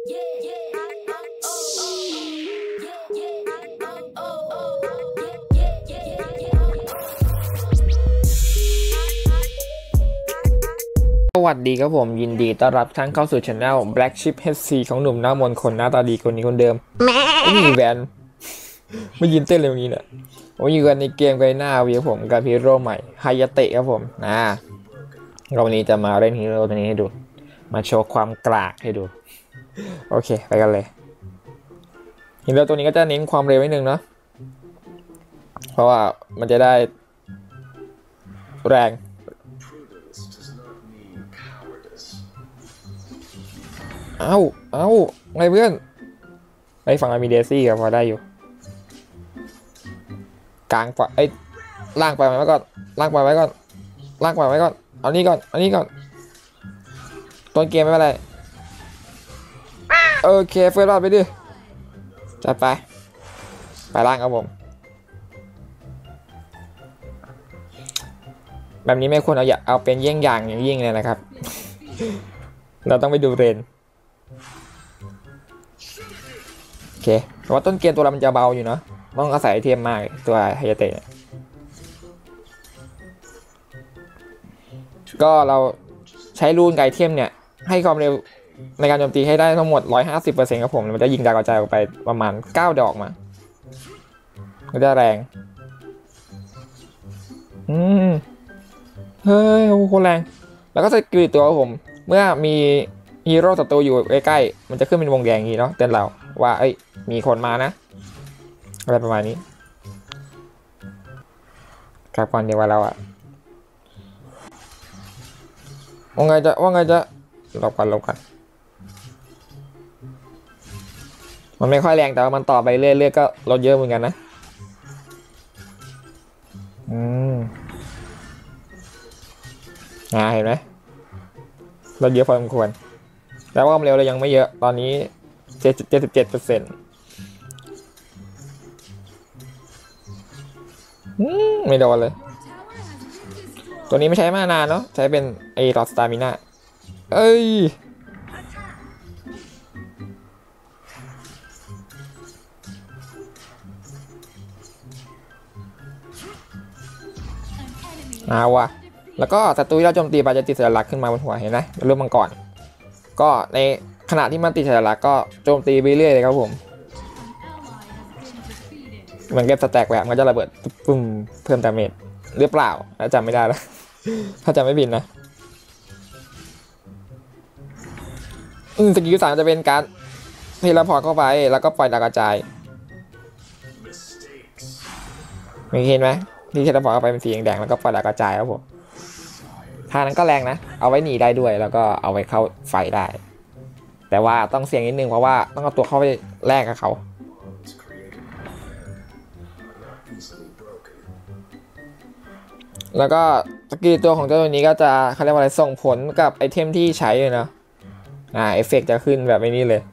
สวัสดีครับผมยินดีต้อนรับท่านเข้าสู่ช่อง Black Sheep HC ของหนุ่มหน้ามนต์คนหน้าตาดีคนนี้คนเดิมมีแวนไม่ยินเต้นเลยวันนี้เนี่ยผมอยู่กันในเกมไกหน้าวีผมกับฮีโร่ใหม่ไฮยาเตะครับผมวันนี้จะมาเล่นฮีโร่ตัวนี้ให้ดูมาโชว์ความกลากให้ดูโอเคไปกันเลยฮีโร่ตัวนี้ก็จะเน้นความเร็วนิดนึงเนาะเพราะว่ามันจะได้แรงเอ้าไงเพื่อนไอ้ฝั่งเรามีเดซี่ครับพอได้อยู่กลางปล่อยไอ้ล่างปล่อยไว้ก่อนล่างปล่อยไว้ก่อนเอานี่ก่อนต้นเกมไม่เป็นไรโอเคเฟิร์สรอดไปดิจัดไปล่างครับผมแบบนี้ไม่ควรเอาเป็นเยี่ยงอย่างยิ่งเลยนะครับเราต้องไปดูเรนโอเคเพราะว่าต้นเกมตัวเรามันจะเบาอยู่เนาะต้องอาศัยไอเทมมากตัวไฮยาเตะก็เราใช้รูนไกเทมเนี่ยให้ความเร็วในการโจมตีให้ได้ทั้งหมด 150% ครับผมมันจะยิงดาวกระจายออกไปประมาณ9 ดอกมาก็จะแรงเฮ้ยโคตรแรงแล้วก็สกิลตัวครับผมเมื่อมีฮีโร่ศัตรูอยู่ใกล้ๆมันจะขึ้นเป็นวงแดงอย่างนี้เนาะเตือนเราว่ามีคนมานะอะไรประมาณนี้ครับก่อนเดี๋ยวว่าเราว่าไงจะหลบกันมันไม่ค่อยแรงแต่ว่ามันต่อไปเรื่อยๆก็ลดเยอะเหมือนกันนะเห็นไหมลดเยอะพอสมควรแต่ว่าความเร็วเรายังไม่เยอะตอนนี้ 77% ไม่โดนเลยตัวนี้ไม่ใช้มานานเนาะใช้เป็นไอ้หลอดสตามิน่าว่ะแล้วก็ศัตรูที่เราโจมตีไปจะติดสัญลักษณ์ขึ้นมาบนหัวเห็นไหมรูปมังกรก็ในขณะที่มันติดสัญลักษณ์ก็โจมตีไปเรื่อยเลยครับผมมันเก็บสแต็กแบบมันก็จะระเบิดปุ้มเพิ่มดาเมจหรือเปล่าจำไม่ได้แล้ว ถ้าจำไม่ผิดนะสกิล3จะเป็นการเทเลพอร์ตเข้าไปแล้วก็ปล่อยดาวกระจายไม่เห็นไหมที่เทเลพอร์ตเข้าไปเป็นสีแดงแล้วก็ปล่อยดาวกระจายครับผมท่านั้นก็แรงนะเอาไว้หนีได้ด้วยแล้วก็เอาไว้เข้าไฟได้แต่ว่าต้องเสี่ยงนิดนึงเพราะว่าต้องเอาตัวเข้าไปแลกกับเขาแล้วก็สกิลตัวของเจ้าตัวนี้ก็จะเขาเรียกว่าอะไรส่งผลกับไอเทมที่ใช้เลยนะเอฟเฟกต์จะขึ้นแบบนี้เลย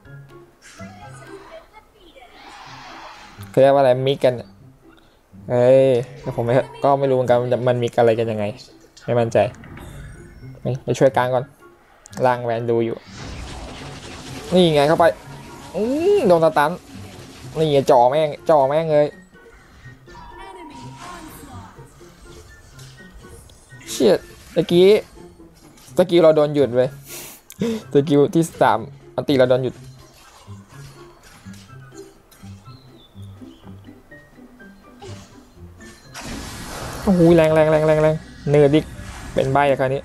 เขาเรียกว่าอะไรมิกกันแต่ผมก็ไม่รู้เหมือนกันมันมิกอะไรกันยังไงไม่มั่นใจไปช่วยกลางก่อนล่างแวนดูอยู่นี่ไงเข้าไปโดนสตันนี่ไงจ่อแม่งเลยเชี่ยตะกี้เราโดนหยุดเลยตะกี้ที่3อันตีเราโดนหยุดโอ้โหแรงเนื้อดิกเป็นใบอะคราวนี้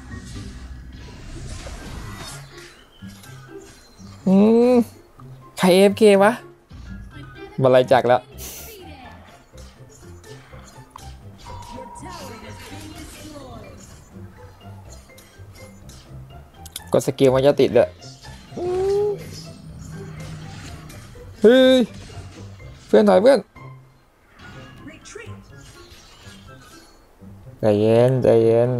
ใคร AFK วะบันไลจักแล้วกดสกิลมันจะติดเลยเฮ้ยเพื่อนถอยเพื่อนใจเย็น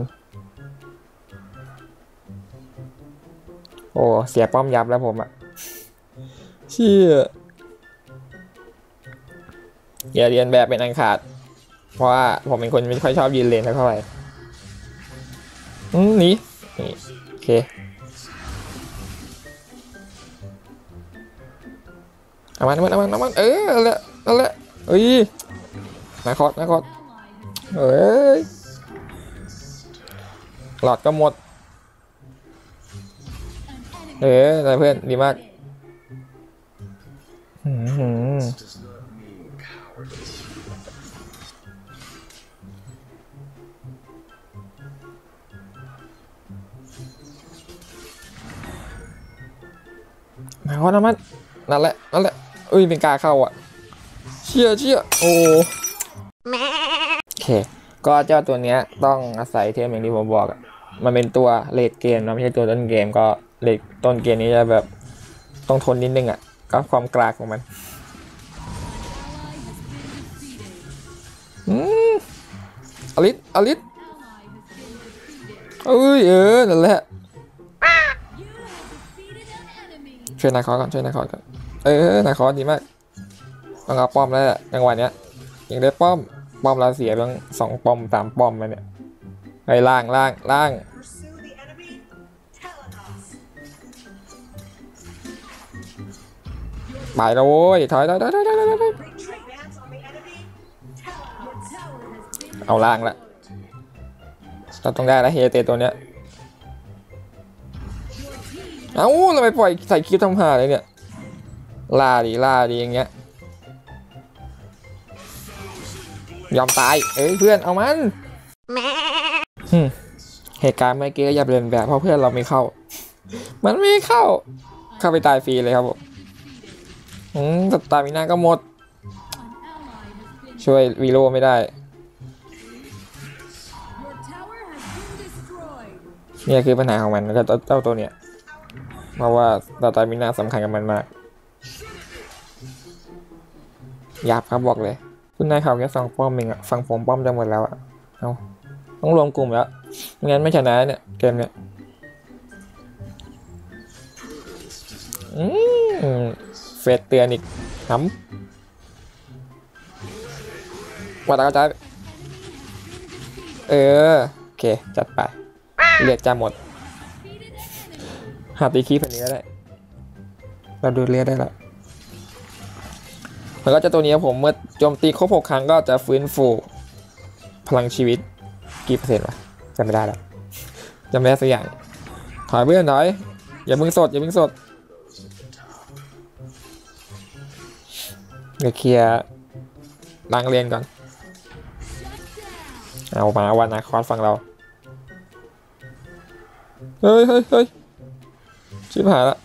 โอ้เสียป้อมยับแล้วผมเชี่ยอย่าเรียนแบบเป็นอันขาดเพราะว่าผมเป็นคนไม่ค่อยชอบยืนเลนเท่าไหร่นี่โอเคเอามันเออนั่นแหละเอ้ยนาคอสเอ้ยหลอดก็หมดนายเพื่อนดีมากนาคอสมันนั่นแหละเอ้ยเป็นกาเข้าอ่ะเชี่ยโอ้โอเคก็เจ้าตัวเนี้ยต้องอาศัยเทมอย่างที่ผมบอกอ่ะมันเป็นตัวเลดเกมนะไม่ใช่ตัวต้นเกมก็เลดต้นเกมนี้จะแบบต้องทนนิดนึงอ่ะก็ความกลากของมันอลิสเอ้ยนั่นแหละช่วยนาคอสก่อนนาคอสดีมากต้องเอาป้อมแล้วจังหวะเนี้ยยังได้ป้อมเราเสียทั้ง2 ป้อม 3 ป้อมมาเนี่ยไปล่างไปแล้วโว้ยถอยเอาล่างละเราต้องได้แล้วเฮเตตัวเนี้ยเราไปปล่อยใส่คิวทำหาเลยเนี่ยล่าดีอย่างเงี้ยยอมตายเพื่อนเอามันเหตุการณ์เมื่อกี้อย่าเรียนแบบเพราะเพื่อนเราไม่เข้ามันไม่เข้าไปตายฟรีเลยครับผมสตามิน่าก็หมดช่วยวีโร่ไม่ได้เนี่ยคือปัญหาของมันก็เจ้าตัวเนี้ยเพราะว่าสตามิน่าสำคัญกับมันมากหยาบครับบอกเลยคุณนายข่าวแค่2 ป้อมเองอะฝั่งผมป้อมจะหมดแล้วอะเอาต้องรวมกลุ่มแล้วไม่งั้นไม่ชนะเนี่ยเกมเนี้ยเฟสเตือนอีกน้ำวัดกระจายโอเคจัดไปเรียกจะหมดหาตีคีพันนี้ก็ได้เราดูเรียกได้แล้วแล้วก็จะตัวนี้ผมเมื่อโจมตีครบ6 ครั้งก็จะฟื้นฟูพลังชีวิตกี่%วะจำไม่ได้แล้วจำไม่ได้สักอย่างถอยเพื่อนถอยอย่ามึงสดเดี๋ยวเคลียร์ล้างเรียนก่อนเอามาวันนาคอสฟังเราเฮ้ยชิบหายละ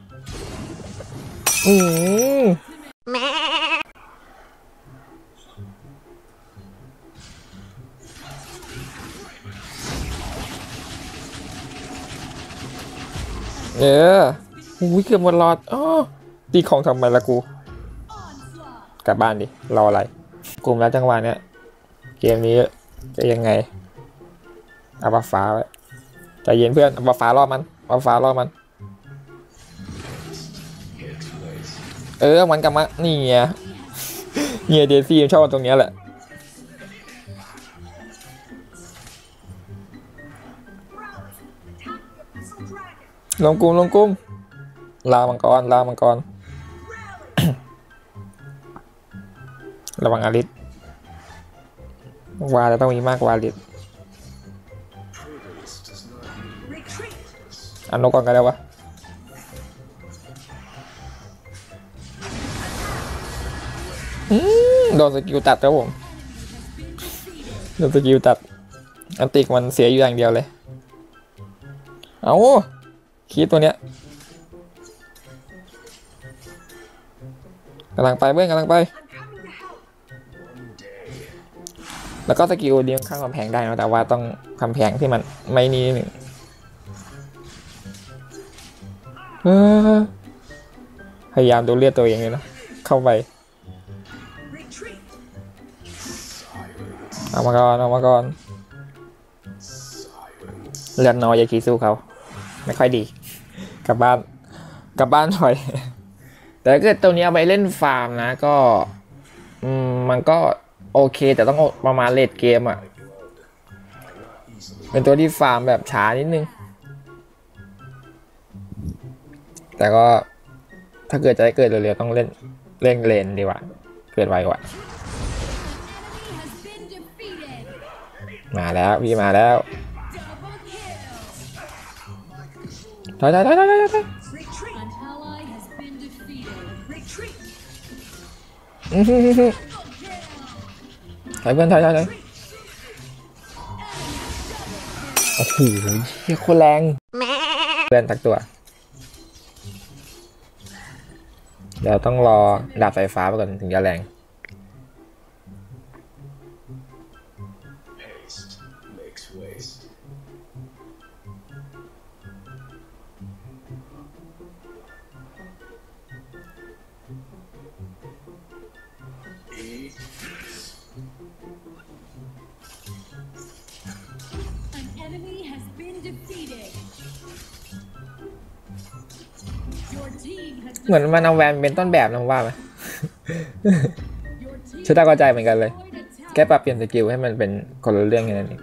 เกือบหมดหลอดตีของทำไมละกูกลับบ้านดิรออะไรกลุ่มแล้วจังหวะเนี้ยเกมนี้จะยังไงเอาบัฟฟ้าไว้ใจเย็นเพื่อนเอาบัฟฟ้ารอบมันมันกลับมานี่ไงเดซี่ชอบตรงนี้แหละลงกลุ่มลามังกรระวังอาริสวาจะต้องมีมากกว่าอาริสอันนกก่อนกันแล้ววะโดนสกิลตัดครับผมอันติกมันเสียอยู่อย่างเดียวเลยเอาคีตัวเนี้ยกำลังไปแล้วก็สกิลเลี้ยงข้างกำแพงได้นะแต่ว่าต้องกำแพงที่มันไม่นี่หนึ่งพยายามดูเลือดตัวเองเลยนะเข้าไปเอามาก่อนเลือดน้อยอย่าขี่สู้เขาไม่ค่อยดีกลับบ้านหน่อยแต่ถ้าเกิดตัวนี้เอาไปเล่นฟาร์มนะก็มันก็โอเคแต่ต้องประมาณเลดเกมอ่ะเป็นตัวที่ฟาร์มแบบช้านิดนึงแต่ก็ถ้าเกิดจะได้เกิดเร็วๆต้องเล่นเล่นเลนดีกว่าเกิดไวกว่ามาแล้วพี่มาแล้วถอยเพื่อนถอยโอ้โหเฮียโคตรแรงเพื่อนตักตัวเดี๋ยวต้องรอดาบไฟฟ้าไปก่อนถึงจะแรงเหมือนมันเอาแวนเป็นต้นแบบนะว่าไหมชุดตาเข้าใจเหมือนกันเลยแค่ปรับเปลี่ยนสกิลให้มันเป็นคนละเรื่องแค่นั้นเอง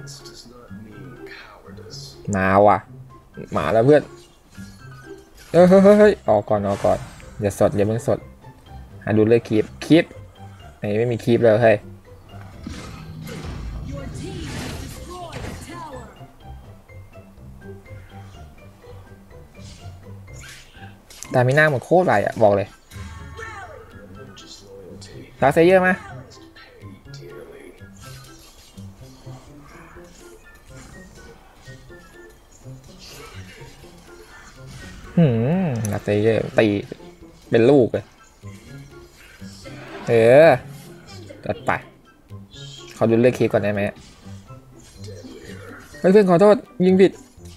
มาว่ะมาแล้วเพื่อนเฮ้ยออกก่อนอย่าสดอย่าเพิ่งสดดูเลยคีบไม่มีคีบเลยเฮ้ยดามิน่ามันโคตรไรอ่ะบอกเลยดาร์คเซเยอร์มาดาร์คเซเยอร์ตีเป็นลูกเลยตัดไปเขาดูเลือกคีก่อนได้ไหมเพื่อนขอโทษยิงผิด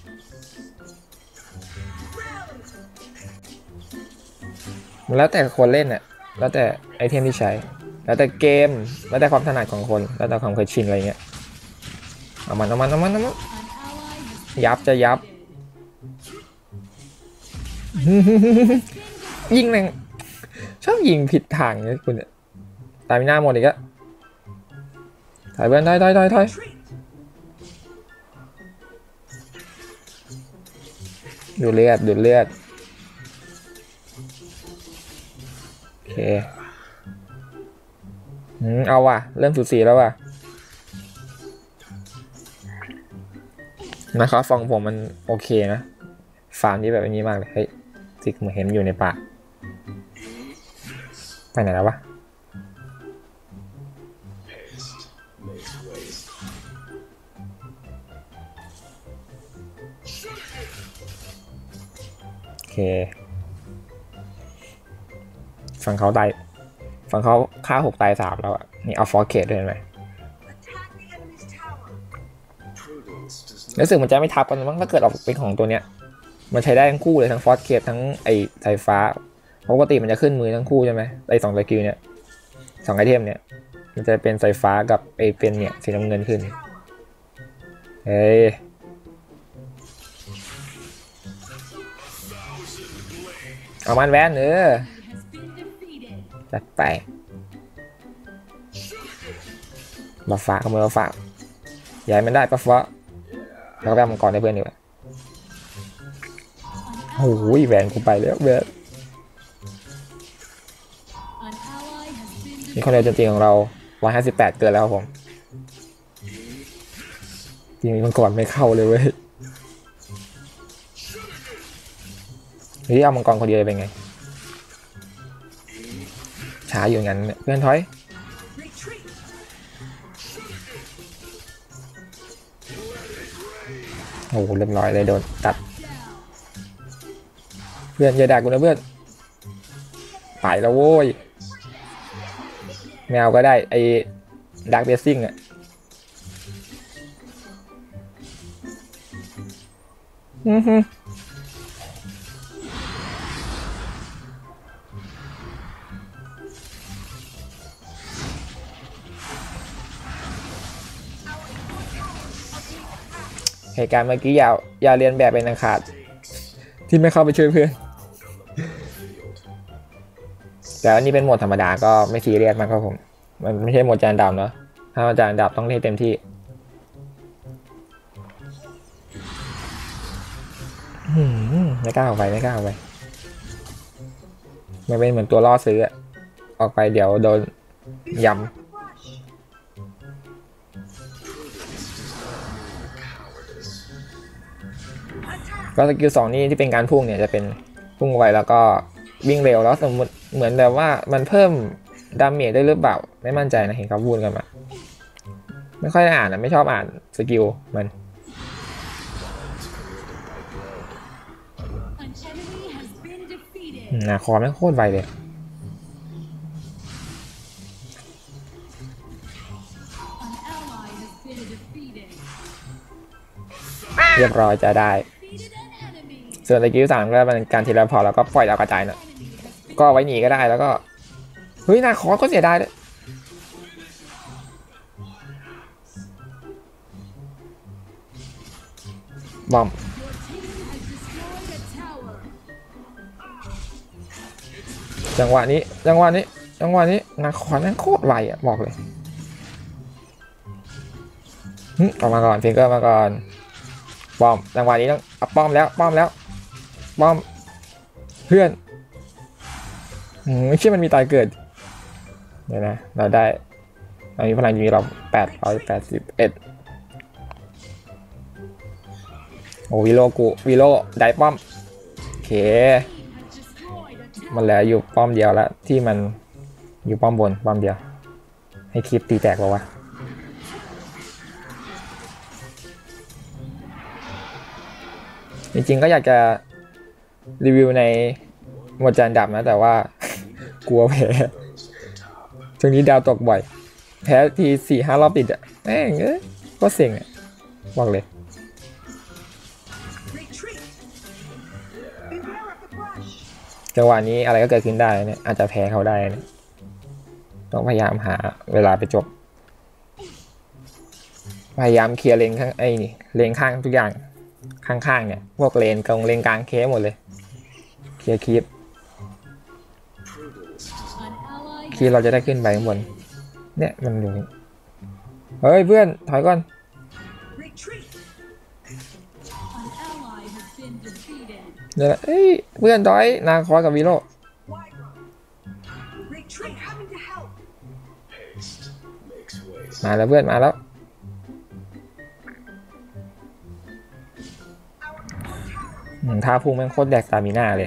แล้วแต่คนเล่นอ่ะแล้วแต่ไอเทมที่ใช้แล้วแต่เกมแล้วแต่ความถนัดของคนแล้วแต่ความเคยชินอะไรเงี้ยเอามันยับจะยับยิงแรงชอบยิงผิดทางเนี่ยคุณตายมีหน้าหมดอีกอะถอยเพื่อนถอยดูเลือดโอเคเอาว่ะเริ่มสูสีแล้วว่ะนะครับฟังผมมันโอเคนะฟาร์มนี้แบบนี้มากเลยเฮ้ยสิเหมือนเห็นอยู่ในป่าไปไหนแล้ววะโอเคฝั่งเขาฆ่า6ตาย3แล้วอ่ะนี่เอาฟอร์เคทด้วยไหมรู้สึกมันจะไม่ทับกันมั้งถ้าเกิดออกเป็นของตัวเนี้ยมันใช้ได้ทั้งคู่เลยทั้งฟอร์เคททั้งไอสายฟ้าปกติมันจะขึ้นมือทั้งคู่ใช่ไหมไอ2สกิลเนี่ย2ไอเทมเนี่ยมันจะเป็นสายฟ้ากับไอเป็นเนี่ยสีน้ำเงินขึ้นเฮ้ยเอามันแวนจัดไปบัฟฟ้าขโมยบัฟฟ้าย้ายมันได้บัฟฟ้าแล้วก็แบมังกรได้เพื่อนดีกว่าโอ้ยแวนกูไปแล้วแวนนี่คนเดียวจริงๆของเรา158เกินแล้วครับผมจริงๆมังกรไม่เข้าเลยเว้ยนี่เอามังกรคนเดียวเป็นไงช้าอยู่งั้นเพื่อนถอยโอ้โหเรียบร้อยเลยโดนตัดเพื่อนอย่าด่ากูนะเพื่อนไปแล้วโว้ยแมวก็ได้ไอ้ดาร์กเบสซิ่งอ่ะเหตุการณ์เมื่อกี้อย่าเรียนแบบเป็นอันขาดที่ไม่เข้าไปช่วยเพื่อนแต่อันนี้เป็นโหมดธรรมดาก็ไม่ซีเรียสมากครับผมมันไม่ใช่โหมดจานดำเนาะถ้าจานดำต้องเล่นเต็มที่ไม่กล้าออกไปมันเป็นเหมือนตัวล่อซื้ออะออกไปเดี๋ยวโดนยำก็สกิล2นี่ที่เป็นการพุ่งเนี่ยจะเป็นพุ่งไวแล้วก็วิ่งเร็วแล้วสมมติเหมือนแบบว่ามันเพิ่มดาเมจได้หรือเปล่าไม่มั่นใจนะเห็นเขาพูดกันมาไม่ค่อยได้อ่านนะไม่ชอบอ่านสกิลมันนาคอไม่โคตรไวเลยเรียบร้อยจะได้ส่วนสกิล3ก็เป็นการเทเลพอร์ตแล้วก็ปล่อยดาวกระจายนะก็ไว้หนีก็ได้แล้วก็เฮ้ยนาคอก็เสียดายเลยบอมจังหวะนี้นาคอนั่นโคตรไวอ่ะบอกเลยออกมาก่อนฟิงเกอร์มาก่อนป้อมจังหวะนี้ต้องป้อมแล้วป้อมเพื่อนไม่ใช่มันมีตายเกิดเดี๋ยวนะเราได้เรามีพลังยิงเรา881โอ้วิโลได้ป้อมโอเคมันเหลืออยู่ป้อมเดียวแล้วที่มันอยู่ป้อมบนป้อมเดียวให้คลิปตีแตกป่าวะจริงๆก็อยากจะรีวิวในหมวดจานดับนะแต่ว่ากลัวแพ้ช่วงนี้ดาวตกบ่อยแพ้ที4-5 รอบติดอ่ะแม่งก็เซ็งอ่ะบอกเลยจังหวะนี้อะไรก็เกิดขึ้นได้เนี่ยอาจจะแพ้เขาได้เนี่ยต้องพยายามหาเวลาไปจบพยายามเคลียร์เลนข้างนี่เลนข้างทุกอย่างข้างๆเนี่ยพวกเลนกลางเคสหมดเลยเคลียร์คีปเราจะได้ขึ้นไปข้างบนเนี่ยมันอยู่เฮ้ยเพื่อนถอยก่อนเดี๋ยวเอ้ยเพื่อนถอยนาคอยกับวิโรมาแล้วเพื่อนมาแล้วท่าพุ่งแม่งโคตรแดกสตามิน่าเลย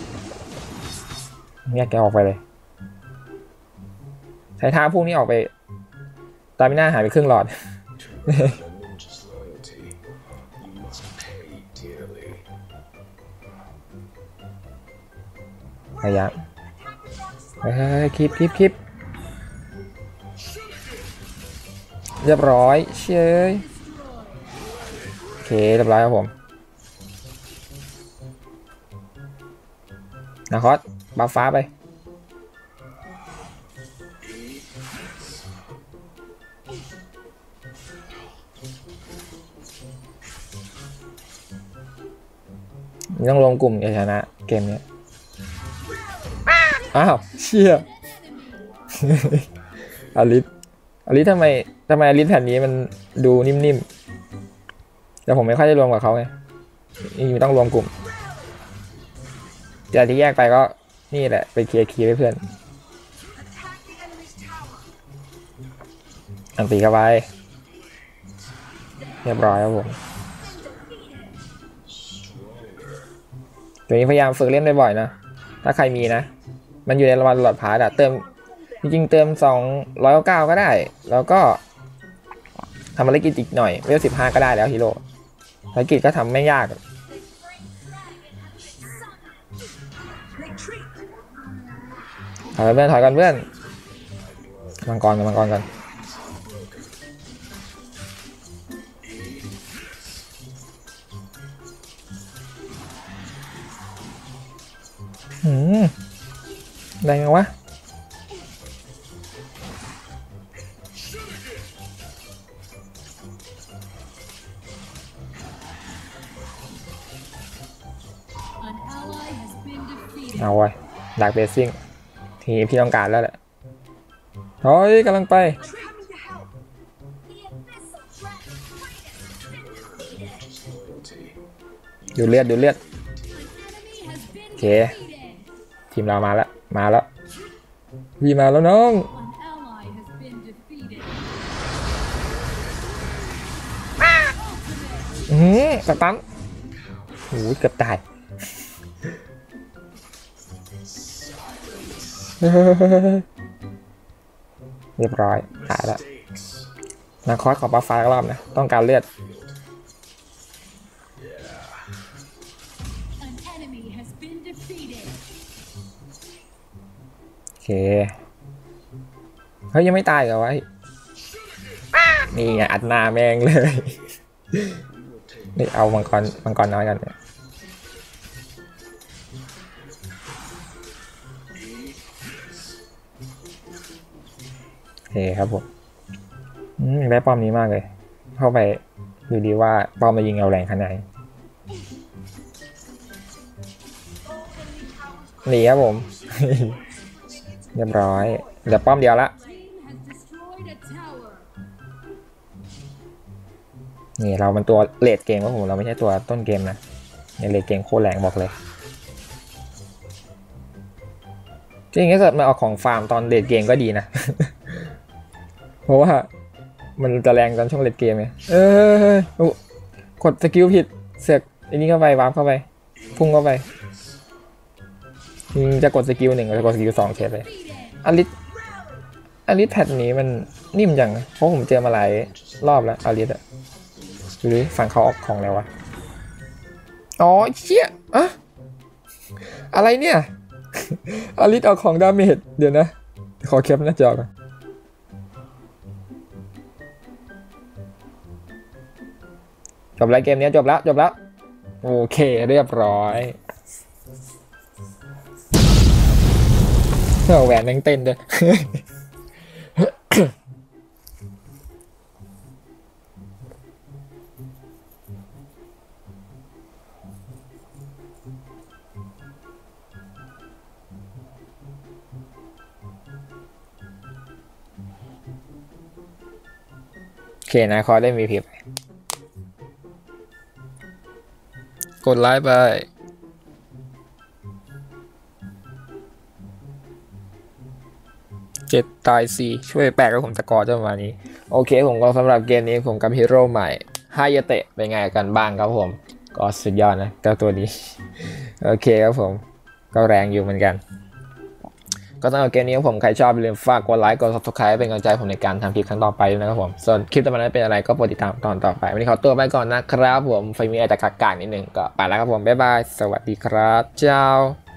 เนี่ยแกออกไปเลยใช้ท่าพุ่งนี่ออกไปสตามิน่าหายไปครึ่งหลอดพยายามคลิปเรียบร้อยเชยโอเคเรียบร้อยครับผมนาคอสบัฟฟ้าไปต้องลงกลุ่มจะชนะเกมนี้อ้าวเชี่ยอลิสทำไมอลิสแผ่นนี้มันดูนิ่มๆแต่ผมไม่ค่อยได้รวมกับเขาไงนี่ต้องรวมกลุ่มจากที่แยกไปก็นี่แหละไปเคลียร์คีย์ให้เพื่อนอันตีเข้าไปเรียบร้อยครับผมตัวนี้พยายามฝึกเล่นบ่อยๆนะถ้าใครมีนะมันอยู่ในรางวัลหลอดพาร์ตเติมจริงๆเติม209ก็ได้แล้วก็ทำภารกิจอีกหน่อยเวล15ก็ได้แล้วฮีโร่ภารกิจก็ทำไม่ยากถอยกันเพื่อนมังกรกันได้ไงวะเอาไว้ดักเบสซิ่งทีพี่ต้องการแล้วแหละเฮ้ยกำลังไปดูเลือดโอเคทีมเรามาแล้ววีมาแล้วน้อง สตันโอ้ยเกือบตายเรียบร้อยตายแล้วนาคอสของปลาไฟรอบนะต้องการเลือดโอเคเฮ้ยยังไม่ตายเหรอวะนี่ไงอัดหน้าแมงเลยนี่เอามังกรน้อยกันเนี่ยโอเคครับผมได้ป้อมนี้มากเลยเข้าไปดูดีว่าป้อมมายิงเราแรงขนาดไหนหนีครับผม เรียบร้อยเดี๋ยวป้อมเดียวละนี่เรามันตัวเลดเกมครับผมเราไม่ใช่ตัวต้นเกมนะในเลดเกมโคตรแรงบอกเลยจริงๆถ้าเกิดมาเอาของฟาร์มตอนเลดเกมก็ดีนะ เพราะว่ามันจะแรงตอนช่วงเลดเกมไงกดสกิลผิดเสือกอันนี้เข้าไปวาร์ปเข้าไปพุ่งเข้าไปจะกดสกิล1จะกดสกิล2เฉยเลยอลิสแพทนี้มันนิ่มจังเพราะผมเจอมาหลายรอบแล้วอลิสอะหรือฝั่งเขาออกของแล้ววะอ๋อเชี่ยอะอะไรเนี่ย อลิสเอาของดาเมจเดี๋ยวนะขอแคปหน้าจอก่อนจบแล้วเกมนี้จบแล้วโอเคเรียบร้อยแหวนยังเต้นด้วย โอเคนะขอได้มีพิบกดไลค์ไป7 ตาย 4ช่วยแปลกับผมสกอร์จะประมาณนี้โอเคผมก็สำหรับเกมนี้ผมกับฮีโร่ใหม่ฮายาเตะเป็นไงกันบ้างครับผมก็สุดยอดนะเจ้าตัวนี้ โอเคครับผมก็แรงอยู่เหมือนกันก็สำหรับเกมนี้ผมใครชอบอย่าลืมฝากกดไลค์กด subscribe เป็นกำลังใจผมในการทำคลิปครั้งต่อไปนะครับผมส่วนคลิปต่อไปนั้นเป็นอะไรก็โปรดติดตามตอนต่อไปวันนี้ขอตัวไปก่อนนะครับผมไฟมีอาจจะกักๆนิดนึงก็ไปแล้วครับผมบ๊ายบายสวัสดีครับเจ้า